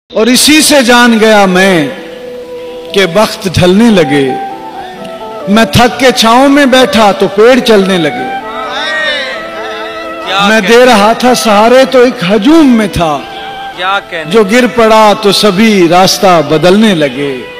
और इसी से जान गया मैं कि वक्त ढलने लगे। मैं थक के छांव में बैठा तो पेड़ चलने लगे। मैं दे रहा था सहारे तो एक हजूम में था, क्या कहने, जो गिर पड़ा तो सभी रास्ता बदलने लगे।